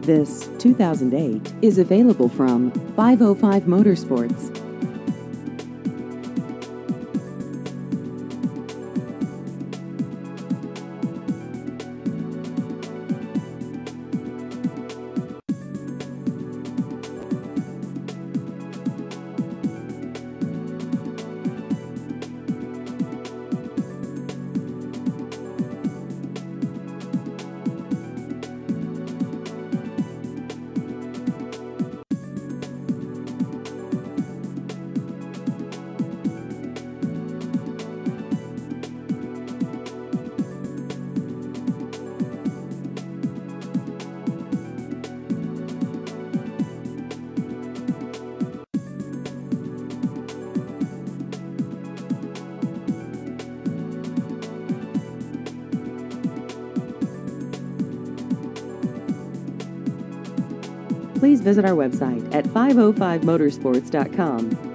This 2008 is available from 505 Motorsports. Please visit our website at 505motorsports.com.